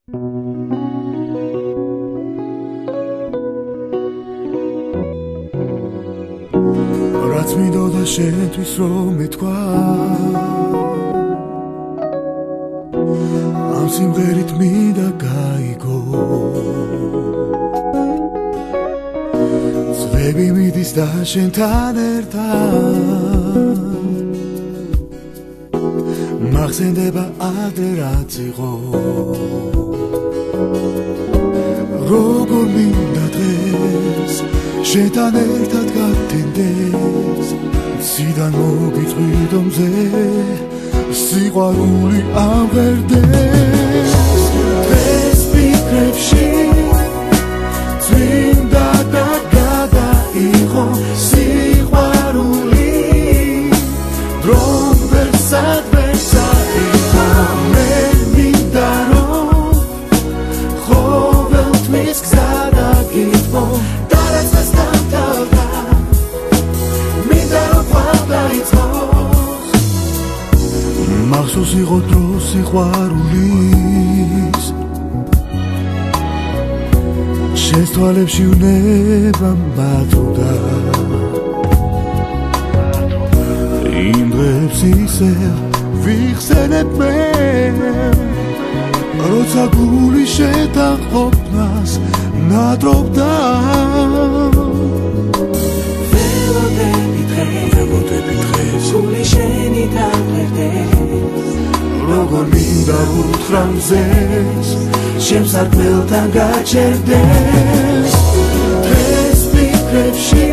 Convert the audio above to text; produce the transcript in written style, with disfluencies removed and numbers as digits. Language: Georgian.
რაც მინდოდა შენთვის რომ მეთქვა ამ სიმღერით მინდა გაიგო ძვები მიდის და შენთან ერთად მახსენდება ადრე რაც იყო როგორ მინდა დღეს შენთან ერთად გათენდეს ციდან მოგიწვიდო მზე სიყვარული ამღერდეს დღეს ფიქრებში წმინდა და გადაიღო სიყვარული რომ ვერ საერთო მე მინდა რომ ყოველთვის გზა დაგიტმო მახსოვს იყო დრო სიყვარულის შენს თვალებში უნება მათრუდა იმ დღეებს ისევ ვიხსენებ მე როცა გული შენთან ყოფნას ნადრობდა ველოდები დღეს გული შენთან ერთად როგორ მინდა უთხრა მზეს შემსარგველთან გაჩერდეს დღეს ფიქრებში